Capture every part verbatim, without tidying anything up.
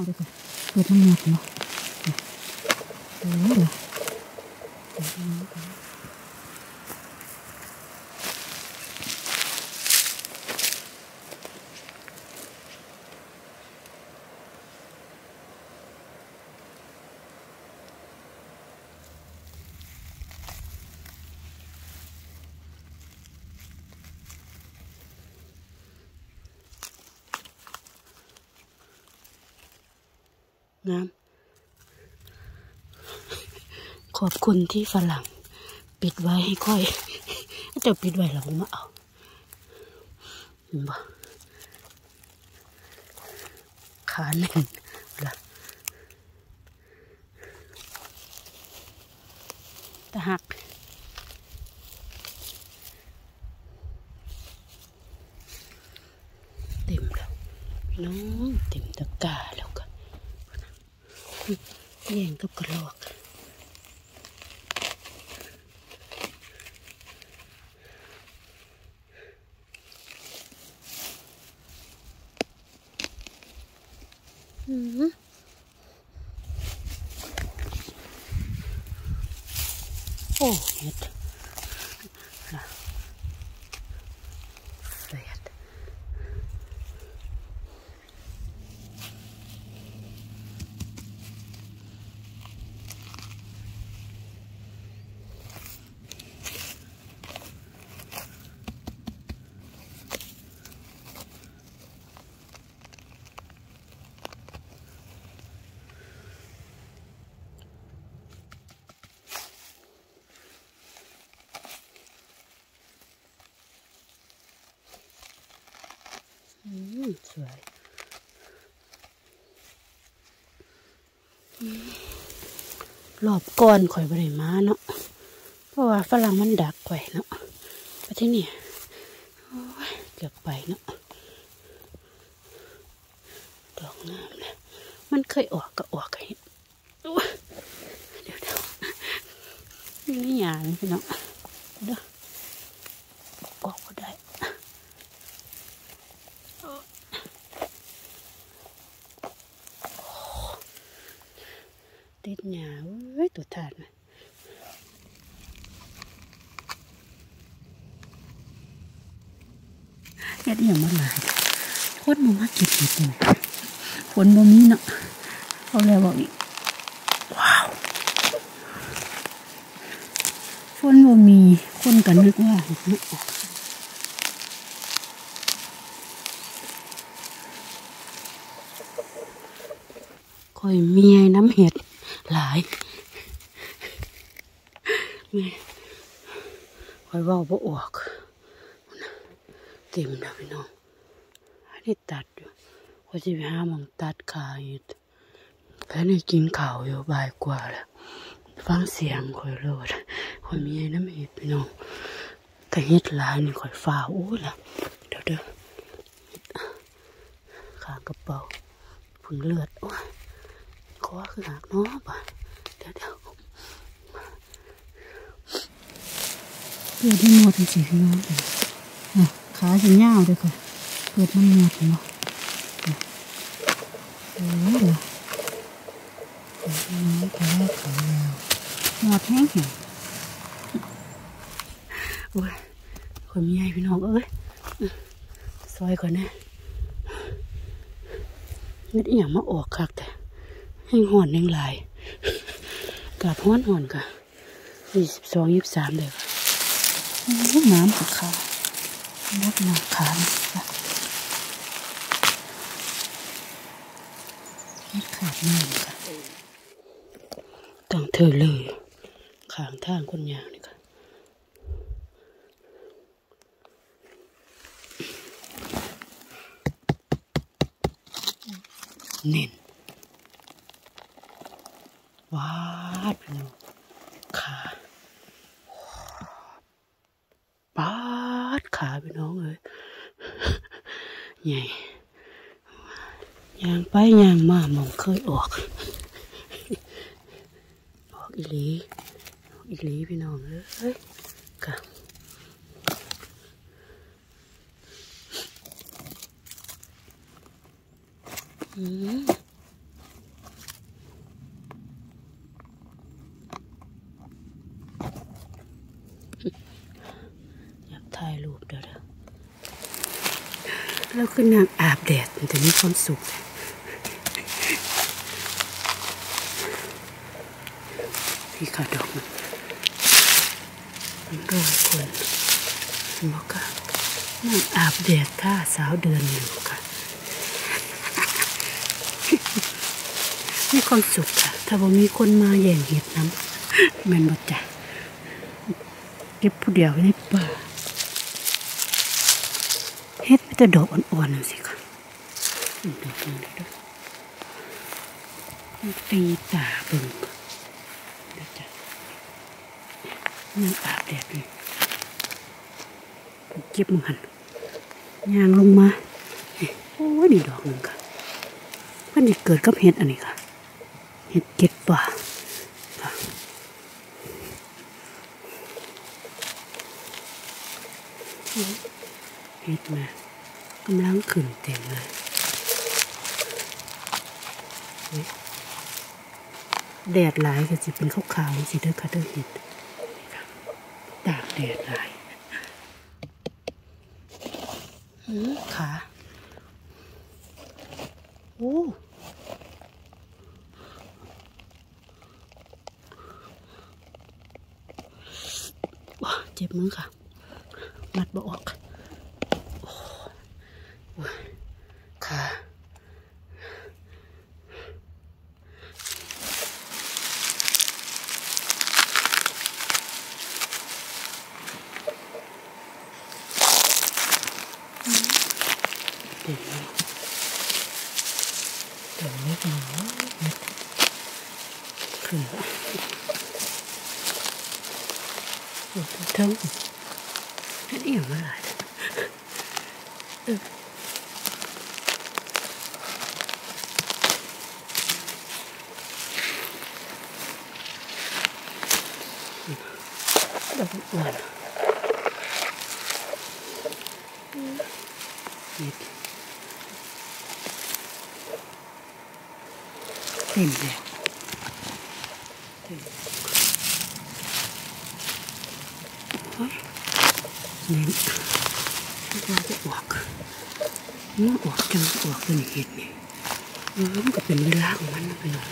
เลยค่ะเปิดมันหมดเนาะโอ้ยเลยงามขอบคุณที่ฝรั่งปิดไว้ให้ค่อยจะปิดไว้เรามาเอาเห็นบ่ขาหนึ่งละตะหักเต็มแล้วน้องเต็มตะกร้าแล้วก็แย่งกับกระรอกอืมโอ้เห็ดนะเสียดสวยรอบก่อนข่อยบริมาเนาะเพราะว่าฝรั่งมันดักข่อยเนาะไปที่นี่เกือบไปเนาะดอกงามเลยมันเคยออกก็ออกให้เดี๋ยวเดี๋ยวนี่หยาเลยพี่น้องเด้อออกก็ได้ติดหยาเว้ยตัวทานเฮ็ดอย่างมันหลายคนมันมาเก็บเห็ดเลยฝนบ่มีเนาะเอาแล้วบอกอีกว้าวฝนบ่มีคนกันนึกว่าเห็ดไม่ออกคอยเมียน้ำเห็ดหลายแม่คอยว่าบ่ออกเต็มแล้วพี่น้องอันนี้ตัดอยู่คอยจะไปหาหมองตัดขาอยู่แค่นี้กินข้าวอยู่บ่ายกว่าแล้วฟังเสียงคอยโลดคอยเมียน้ำเห็ดพี่น้องแต่เห็ดหลายนี่คอยฟ้าโอ้ละเดี๋ยวเด้อขากระเป๋าผึ่งเลือดโอ้ยขอคือหักเนาะป่ะเดี๋ยวเดี๋ยวเกิดที่หมดจริงๆพี่น้องอ่ะขาจะยาวเลยค่ะเกิดมันหมดเนาะโอ้ยเลยน้องขาขายาวหมดแห้งแห้งโอ้ยคนมีใหญ่พี่น้องเอ้ยซอยก่อนนะนึกอย่างมาออกคักแต่ให้ห่อนแรงลายกาบห้อนห่อนค่ะยี่สิบสองยี่สิบสามเลยค่ะน้ำขาขานักหนาขาค่ะไม่ขาดน้ำค่ะตั้งเธอเลยขางทางคนยางนี่ค่ะเน่นว้าดพี่น้องขาปาดขาพี่น้องเลยใหญ่ยางไปยางมามองเคยออกออกอีหลีออกอีหลีพี่น้องเลยค่ะอืมดี๋ยวเดี๋ยวแล้วก็นางอาบแดดมันจะมีความสุขพี่ขาดอกมันมันร้อยคนบอกค่ะนางอาบแดดท่าสาวเดือนอยู่ค่ะมีความสุขค่ะถ้าบ่มีคนมาแย่งเห็ดน้ำแม่นบ่จ้ะเก็บผู้เดียวในป่าเฮ็ดไม่แต่ดอกอ่อนๆนั่นสิค่ะดอกนึงเด้อตีตาเบิ่งเด้อจ้ะนางอาบแดดนี่เก็บมันยางลงมาโอ้ยนี่ดอกนึงค่ะมันจะเกิดกับเห็ดอันนี้ค่ะเห็ดเก็ดป่าเห็ดมากำลังขึ้นเต็มเลยแดดหลายก็จะเป็นขาวๆสิเด้อค่ะเด้อเห็ดตากแดดหลายขาโอ้ว้าเจ็บมือค่ะมัดบ่ออกโอ้ขาเด็กเลยเด็กเล็กน้อยขึ้นแล้วโอ้เท่านี่เอี่ยมอะไรเออดอกอ่อนนี่เต็มเลยเต็มเฮ้ยนี่มันจะออกมันออกจังออกตัวนี้เห็นนี่มันก็เป็นเวลาของมันนะพี่น้อง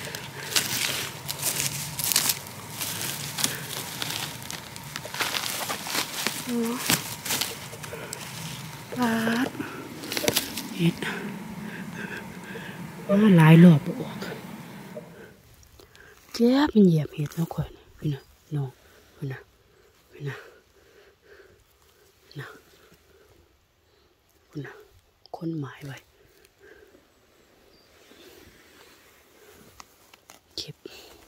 ปาดเห็ดมาหลายรอบออกเจ๊มันเหยียบเห็ดแล้วค่อยพี่นะน้องพี่นะพี่นะนะพี่นะคนหมายไว้เก็บ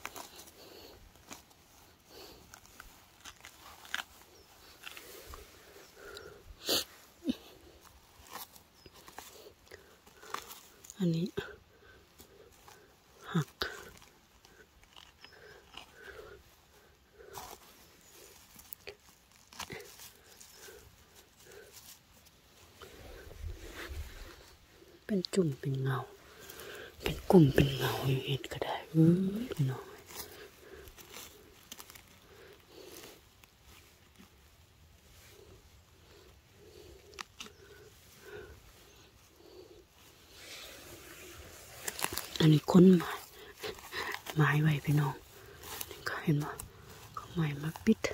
อันนี้หักเป็นจุ่มเป็นเงาเป็นกลุ่มเป็นเงาอยู่เห็นก็ได้เออน้อยอันนี้ค้นไม้ไม้ไว้พี่น้องนี่ก็เห็นว่าเขาไม้มาปิด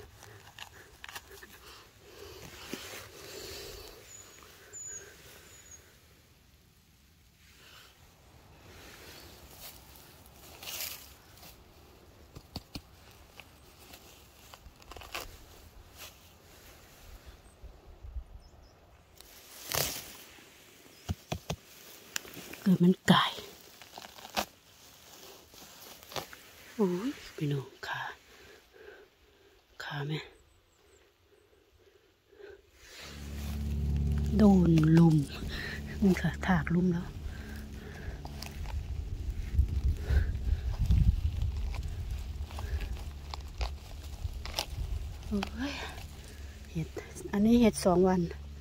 เกิดมันไก่โอ้ยพี่น้องขาขาแม่โดนลุมนี่ค่ะถากลุมแล้วโอ้ยเห็ดอันนี้เห็ดสองวัน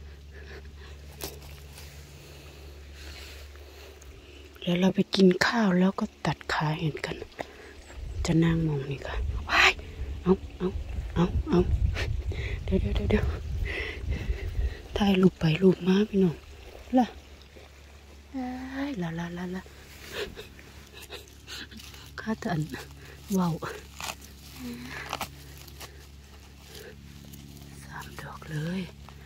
เดี๋ยวเราไปกินข้าวแล้วก็ตัดขาเห็ดกันจะนั่งมองนี่ค่ะว้ายเอาเอาเอาเอาเดี๋ยวเดี๋ยวเดี๋ยวถ่ายรูปไปรูปมาพี่น้องล่ะละละละละข้าตันว้าวสามดอกเลย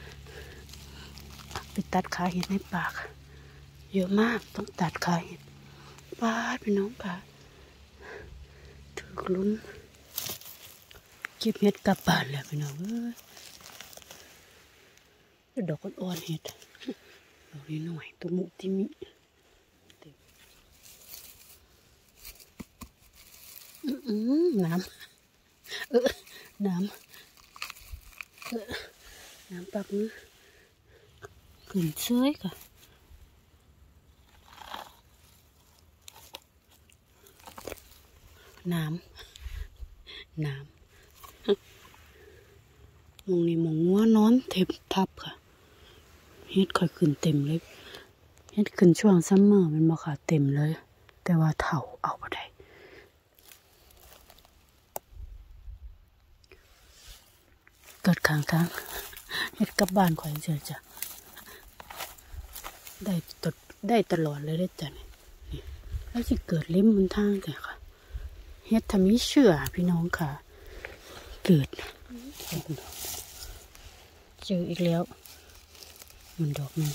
ไปตัดขาเห็ดในปากเยอะมากต้องตัดขาเห็ดป้าพี่น้องค่ะถือลุ้นเก็บเห็ดกลับบ้านแล้วพี่น้องเอ้ยดอกอ่อนๆเห็ดดอกนี้หน่อยตัวมุติมิอืมน้ำเออน้ำเออน้ำปักมือขึ้นเสื้อค่ะน้ำน้ำมองนี่มองว่านอนเทปทับค่ะเฮ็ดค่อยขึ้นเต็มเลยเฮ็ดขึ้นช่วงซัมเมอร์มันมาค่ะเต็มเลยแต่ว่าเถาเอาไปได้เกิดข้างทางเฮ็ดกลับบ้านข่อยเฉยจ้ะได้ตดได้ตลอดเลยได้จ้ะนี่แล้วสิเกิดเล่มบนทางแต่ค่ะเฮ็ดทำมิเชื่อพี่น้องค่ะเกิดเจออีกแล้วมันดอกนึง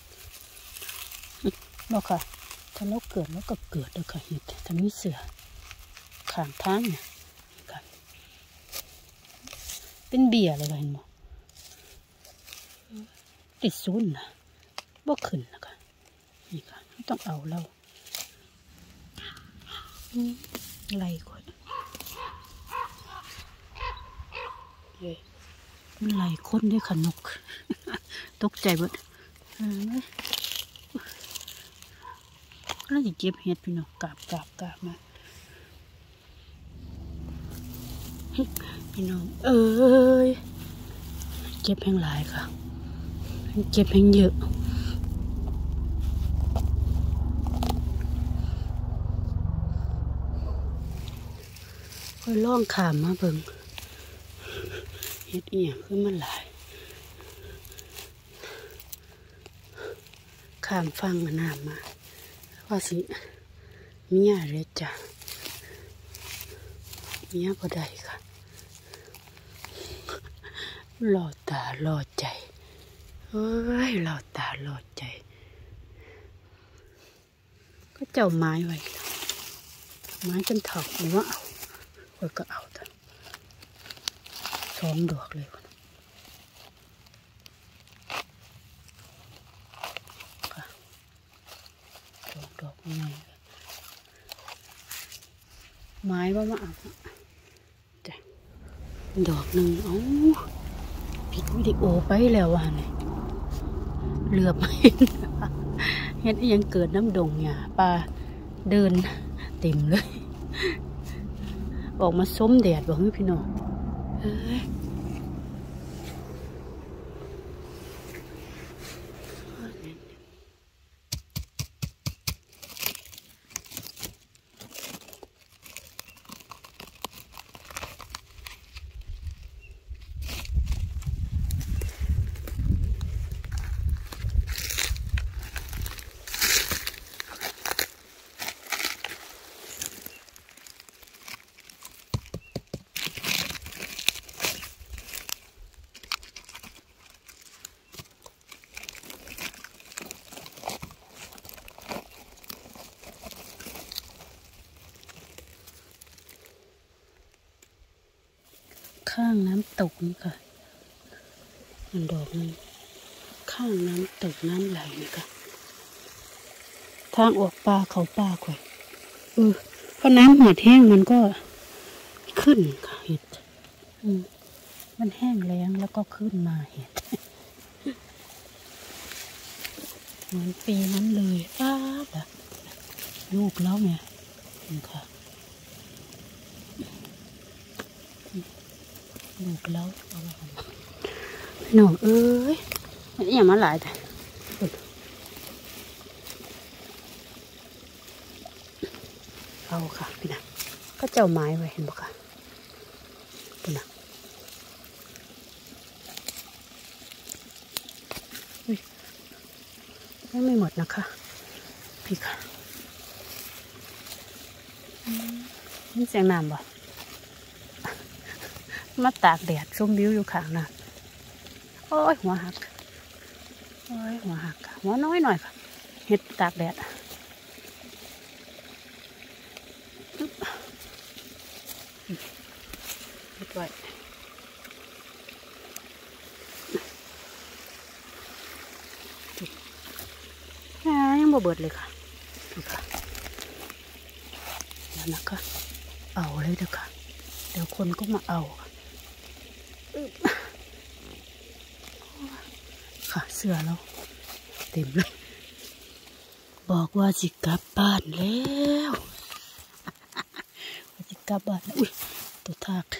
บอกค่ะถ้าเราเกิดแล้วก็เกิดแล้วค่ะเห็ดทำมิเสือข้างทางเนี่ยเป็นเบียร์เลยค่ะเห็นไหมติดซุนนะบ่ขึ้นนะคะนี่ค่ะต้องเอาเราไล่ก่อนมันไล่คนด้วยค่ะนกตกใจหมดแล้วจะเก็บเห็ดพี่น้องกาบกาบกาบมาพี่น้องเอ้ยเก็บแห้งหลายค่ะเก็บแห้งเยอะค่อยล่องขามมาเบิ่งเห็ดเอียงขึ้นมาหลายขามฟังน้ำมาว่าสิเมียเลยจ้ะเมียพอได้ค่ะหล่อตาหล่อใจเอ้ยหล่อตาหล่อใจก็เจ้าไม้ไว้ไม้จนถอกหรือว่าเอาคอยก็เอาแต่สองดอกเลยค่ะสองดอกไงไม้ว่ามาเอาจ้ะดอกหนึ่งเอ้าปิดวิดีโอไปแล้วว่ะเนี่ยเหลือบไม่เห็นเห็นยังเกิดน้ำดงเนี่ยปลาเดินเต็มเลยออกมาส้มแดดบอกให้พี่น้องเฮ้ยข้างน้ำตกนี่ค่ะมันดอกนึงข้างน้ำตกน้ำไหลนี่ค่ะทางออกป่าเขาป่าข่อยเออพอน้ำหดแห้งมันก็ขึ้นค่ะเห็ดอืมมันแห้งแล้งแล้วก็ขึ้นมาเห็ดเหมือนปีนั้นเลยป้าดะลูกแล้วเนี่ยนี่ค่ะลูกแล้วเอาไปหนูเอ้ยนี่อย่ามาหลายแต่เอาค่ะพี่นะก็เจ้าไม้ไว้เห็นปะค่ะพี่นะยังไม่หมดนะคะพี่ค่ะนี่เสียงน้ำบ่มาตากแดดชมวิวอยู่ข้างน่ะโอ้ยหัวหักโอ้ยหัวหักหัวน้อยหน่อยค่ะเห็ดตากแดดเห็ดไว้ยังบ่เบิดเลยค่ะนี่ค่ะแล้วนะคะเอาเลยนะคะเดี๋ยวคนก็มาเอาค่ะเสื้อเราเต็มเลยบอกว่าจิกลับบ้านแล้วว่าจิกลับบ้านอุ้ยตัวทาก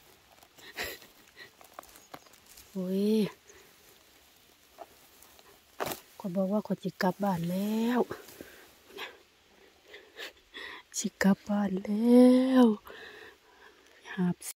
โอ้ยก็บอกว่าคนจิกลับบ้านแล้วจิกลับบ้านแล้วหาบ